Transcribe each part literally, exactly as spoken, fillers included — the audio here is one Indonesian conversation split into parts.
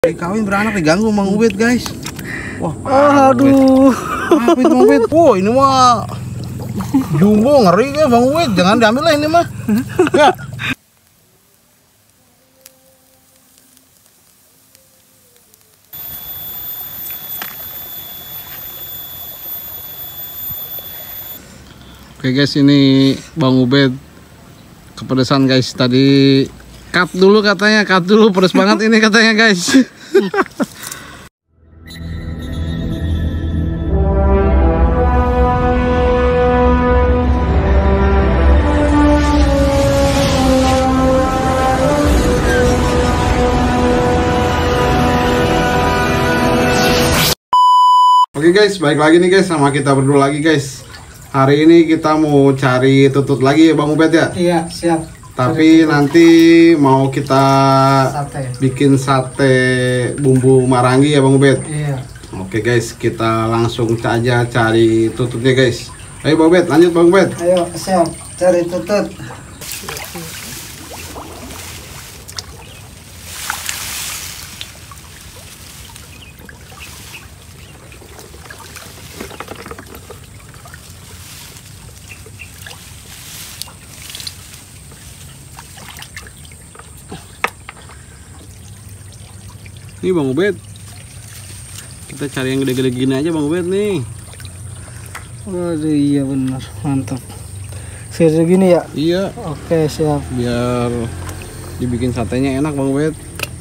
Kawin beranak diganggu Bang Ubed, guys. Wah, aduh. Apa itu Bang Ubed? Oh, ini mah jumbo, ngeri ya Bang Ubed. Jangan diambil lah ini mah. Ya. Oke guys, ini Bang Ubed kepedesan guys. Tadi cut dulu katanya, cut dulu, pedes banget ini katanya guys. Oke guys, balik lagi nih guys sama kita berdua lagi guys. Hari ini kita mau cari tutut lagi ya Bang Ubed ya? Iya, siap. Tapi nanti mau kita Sate. bikin sate bumbu marangi ya Bang Ubed? Iya. Oke guys, kita langsung saja cari tututnya guys. Ayo Bang Ubed, lanjut Bang Ubed. Ayo, siap. Cari tutut. Nih Bang Ubed, kita cari yang gede-gede gini aja Bang Ubed nih. Waduh, iya benar, mantap. Segini ya? Iya. Oke, siap. Biar dibikin satenya enak Bang Ubed.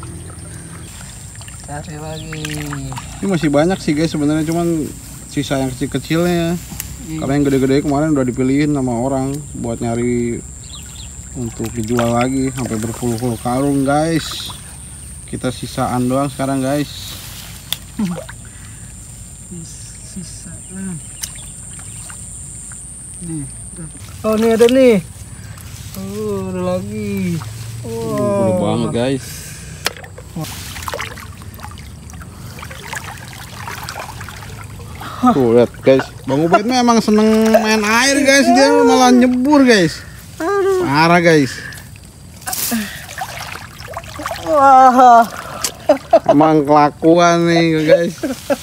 Cari lagi. Ini masih banyak sih guys sebenarnya, cuman sisa yang kecil-kecilnya. Iya. Karena yang gede-gede kemarin udah dipilihin sama orang buat nyari untuk dijual lagi sampai berpuluh-puluh karung guys. Kita sisaan doang sekarang guys. Sisaan. Nih. Oh, ini ada nih. Oh, ada lagi. Wow. Gede banget guys. Tuh lihat guys, Bang Ubed memang seneng main air guys, dia malah nyebur guys. Parah guys. Wah. Emang kelakuan nih guys.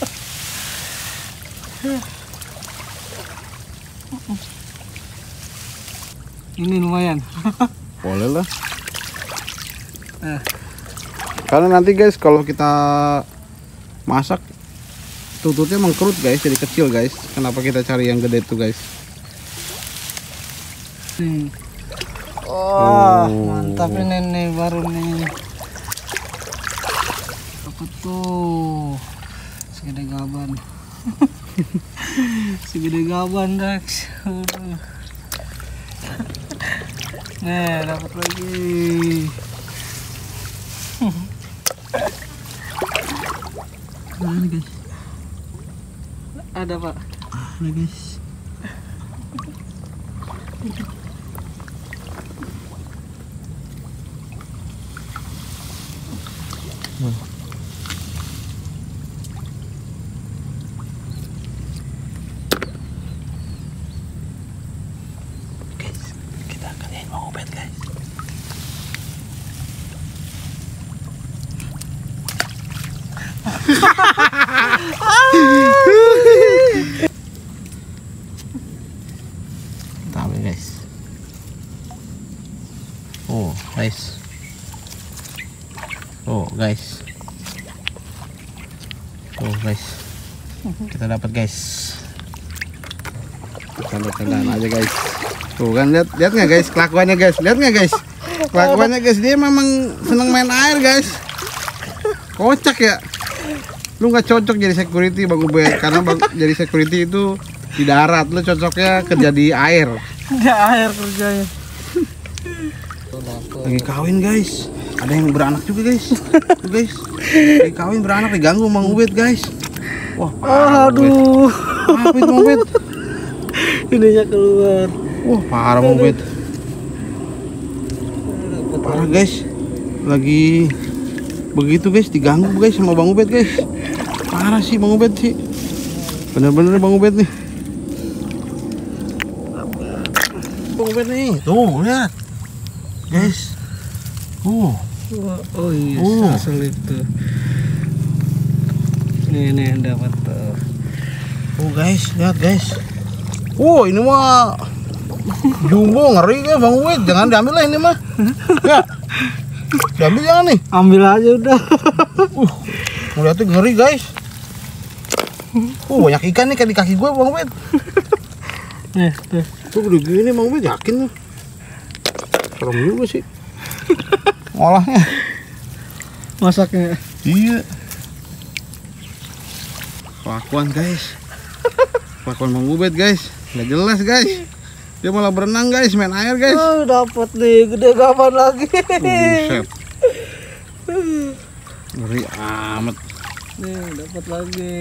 Ini lumayan. Boleh lah. Eh. Karena nanti guys kalau kita masak tututnya mengkerut guys, jadi kecil guys. Kenapa kita cari yang gede tuh guys? Nih. Oh, Oh. mantap ini nih, baru nih. Apa tuh? Segede gaban. Segede gaban, Dax. Nih, dapat lagi. Mana nih, guys? Ada, Pak. Nah, guys. Guys, kita akan lihat Bang Ubed guys. Kita ambil guys. Oh guys. Oh guys. Oh guys. Kita dapat guys. Tanda-tandaan aja guys. Tuh kan, lihat lihat nggak guys kelakuannya guys, lihat nggak guys kelakuannya guys, dia memang seneng main air guys. Kocak ya, lu nggak cocok jadi security Bang Ubed, karena bang, jadi security itu di darat, lu cocoknya kerja di air. Di air kerjanya. Lagi kawin guys, ada yang beranak juga guys. Tuh guys, lagi kawin beranak diganggu Bang Ubed guys. Wah, parah, Aduh. Apa itu Bang Ubed? Ininya keluar. Wah, parah Bang Ubed. Parah guys, lagi begitu guys, diganggu guys sama Bang Ubed guys. Parah sih Bang Ubed sih, bener-bener Bang Ubed nih. Bang Ubed nih, tuh lihat guys. Uh. Oh iya, Uh. asal itu. Nih nih dapat tuh. Oh guys, lihat guys. Oh ini mah jumbo ngeri ya Bang Ubed. Jangan diambil lah ini mah. Ya. Diambil jangan nih. Ambil aja udah. Uh, lihat tuh ngeri guys. Oh banyak ikan nih kan di kaki gue Bang Ubed. Nih tuh. Tuh gede gini Bang Ubed, yakin nih. Serem juga sih. Ngolahnya. Masaknya. Iya. Kelakuan guys. Kelakuan Bang Ubed guys. Nggak jelas guys. Dia malah berenang guys, main air guys. Oh, dapat nih, gede kapan lagi. Buset. Ngeri amat. Nih, dapat lagi.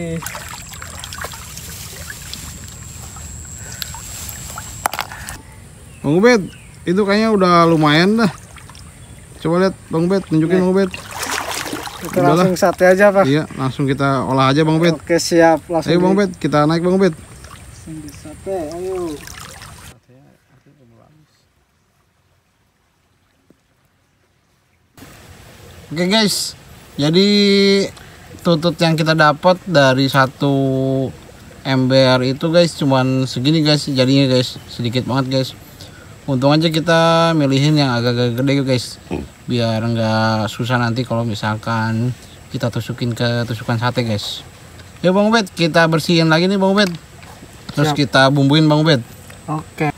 Bang Ubed, itu kayaknya udah lumayan dah. Coba lihat Bang Ubed, tunjukin Bang Ubed. Kita langsung sate aja, Pak. Iya, langsung kita olah aja Bang Ubed. Oke, siap. Langsung. Ayo Bang Ubed, kita naik Bang Ubed. Langsung di sate, ayo. Oke guys, jadi tutut yang kita dapat dari satu ember itu guys cuman segini guys, jadinya guys sedikit banget guys. Untung aja kita milihin yang agak-agak gede guys, biar nggak susah nanti kalau misalkan kita tusukin ke tusukan sate guys. Ya Bang Ubed, kita bersihin lagi nih Bang Ubed, terus Siap. kita bumbuin Bang Ubed. Oke.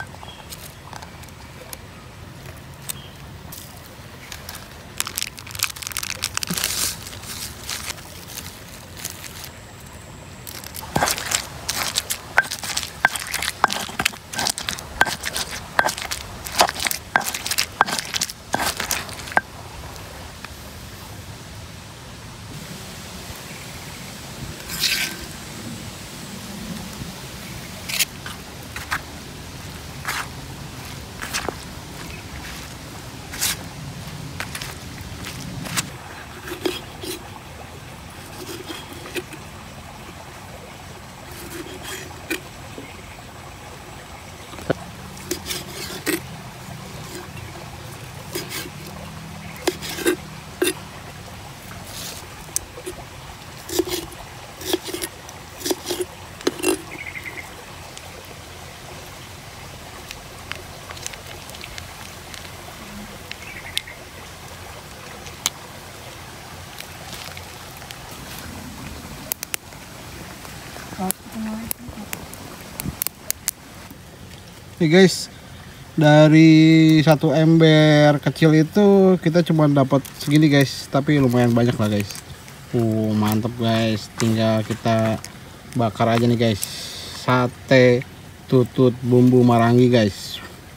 Nih guys, dari satu ember kecil itu kita cuma dapat segini guys, tapi lumayan banyak lah guys. Uh mantep guys, tinggal kita bakar aja nih guys. Sate tutut bumbu marangi guys.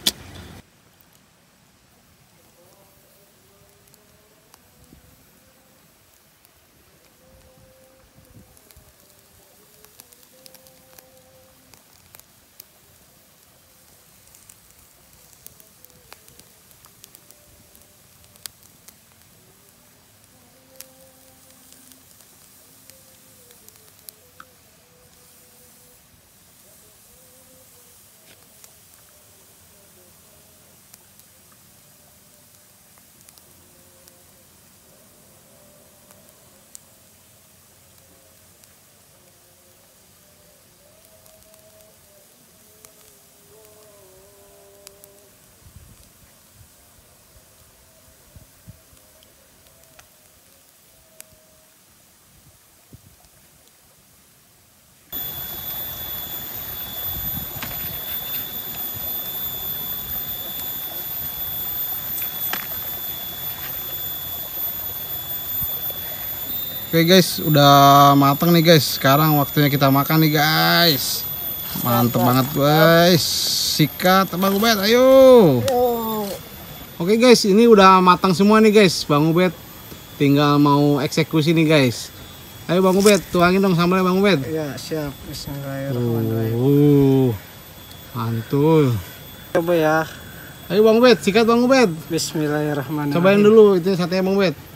Oke guys, udah matang nih guys. Sekarang waktunya kita makan nih guys. Mantep banget guys. Sikat Bang Ubed, ayo. Oke guys, ini udah matang semua nih guys Bang Ubed. Tinggal mau eksekusi nih guys. Ayo Bang Ubed, tuangin dong sambalnya Bang Ubed. Ya, siap. Bismillahirrahmanirrahim. Oh, mantul. Coba ya. Ayo Bang Ubed, sikat Bang Ubed. Bismillahirrahmanirrahim. Cobain dulu itu satenya Bang Ubed.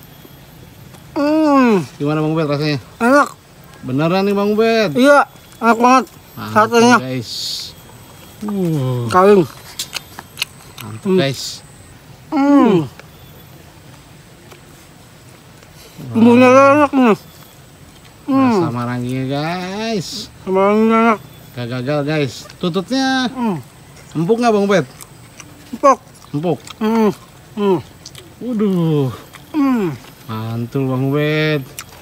Hmm, Gimana Bang Ubed rasanya? enak. Beneran nih Bang Ubed. Iya, enak banget. Mantap, Satenya. guys. Uh, Kaleng. mantap guys. Hmm. Bumbunya enak nih. maranggi guys. Semangat. Gak gagal guys. Tututnya Hmm. empuk nggak Bang Ubed? Empuk. Empuk. Hmm. Hmm. Waduh. Hmm. Mantul Bang Ubed.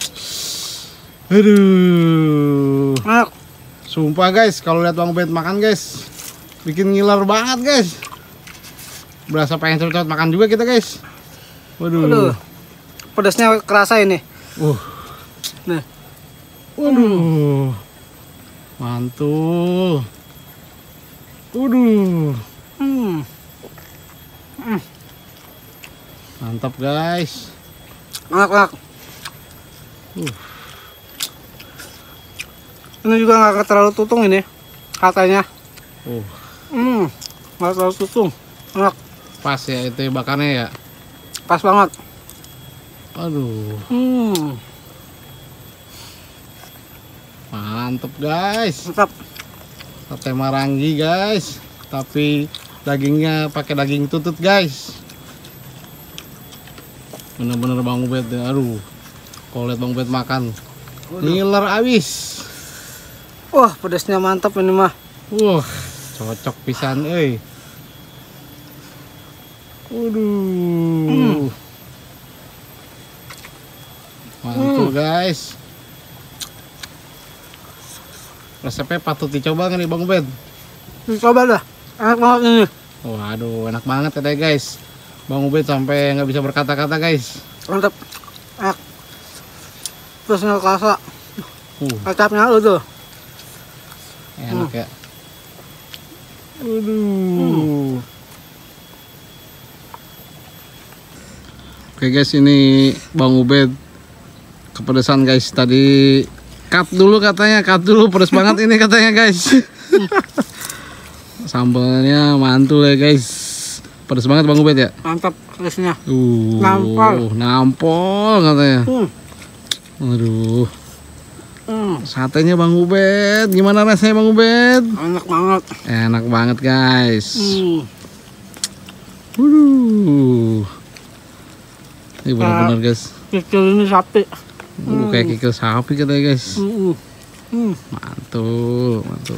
Aduh. Enak. Sumpah guys, kalau lihat Bang Ubed makan guys, bikin ngiler banget guys. Berasa pengen cepet-cepet makan juga kita guys. Waduh. Aduh. Pedasnya kerasa ini. Uh. Nih. Waduh. Mantul. Waduh. Hmm. Hmm. Mantap guys. Enak, enak. Uh. Ini juga nggak terlalu tutung ini katanya. Uh. Hmm. Nggak terlalu tutung. Enak. Pas ya itu bakarnya ya. Pas banget. Aduh. Hmm. Mantap guys. Mantap. Sate maranggi guys. Tapi dagingnya pakai daging tutut guys. Bener-bener Bang Ubed ya. Aduh. Kalau lihat Bang Ubed makan, ngiler abis. Wah, pedasnya mantap ini mah. Wah, cocok pisan euy. Waduh. Hmm. Mantul Hmm. guys. Resepnya patut dicoba nggak nih Bang Ubed? Coba dah. Enak banget ini. Waduh, enak banget ya guys. Bang Ubed sampai nggak bisa berkata-kata guys. Mantap. Enak. Terusnya kerasa. Uh, Kecapnya lu tuh. enak Hmm. ya. Waduh. Oke guys, ini Bang Ubed kepedesan guys. Tadi cut dulu katanya, cut dulu pedes banget ini katanya guys. Sambalnya mantul ya guys. Pedes banget Bang Ubed ya. Mantap pedasnya. Uh, Nampol. nampol katanya. Hmm. Aduh. Hmm. Satenya Bang Ubed, gimana rasanya Bang Ubed? Enak banget. Enak banget guys. Hmm. Waduh. Ini benar-benar guys. Kecil ini sapi. Uh, kayak kikil sapi katanya guys. Hmm. Hmm. Mantul, mantul.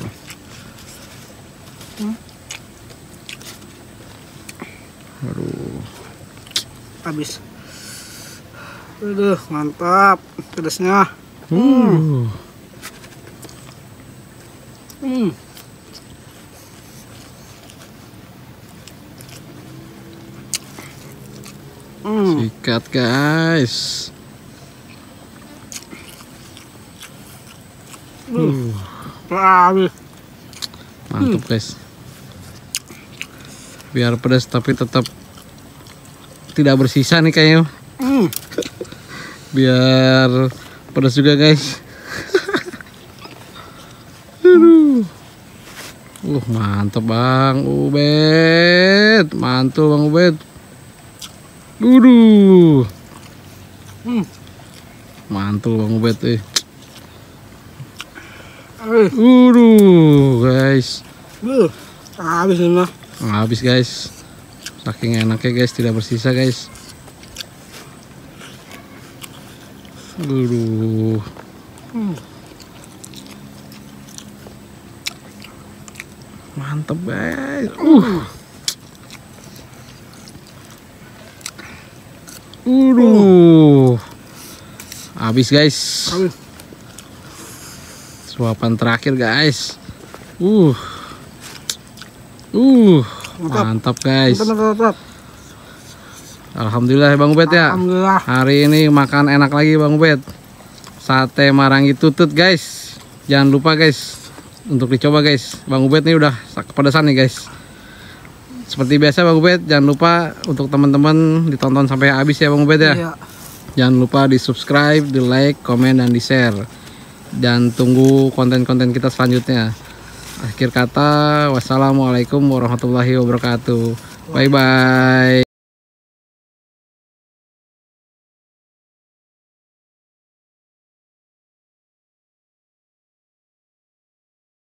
Aduh. Habis. Aduh, mantap pedasnya. Uh. Hmm. Hmm. Sikat guys. Uh. Habis. Mantap guys. Biar pedas tapi tetap tidak bersisa nih kayaknya. Hmm. Biar pedas juga guys. Aduh. Uh, mantap Bang Ubed. Mantul Bang Ubed. Waduh. Hmm. Mantul Bang Ubed eh. Habis. Waduh guys. Duh. Habis ini mah. Habis guys. Saking enaknya guys, tidak bersisa guys. Waduh. Hmm. Mantap guys. Uh. Waduh. Habis guys. Habis. Suapan terakhir guys. Uh. Uh. Mantap. Mantap guys. Mantap, mantap, mantap. Alhamdulillah Bang Ubed ya. Alhamdulillah. Hari ini makan enak lagi Bang Ubed. Sate maranggi tutut guys. Jangan lupa guys untuk dicoba guys. Bang Ubed nih udah kepedesan nih guys. Seperti biasa Bang Ubed, jangan lupa untuk teman-teman ditonton sampai habis ya Bang Ubed ya. Iya. Jangan lupa di subscribe, di like, komen, dan di share. Dan tunggu konten-konten kita selanjutnya. Akhir kata, wassalamualaikum warahmatullahi wabarakatuh. Bye bye.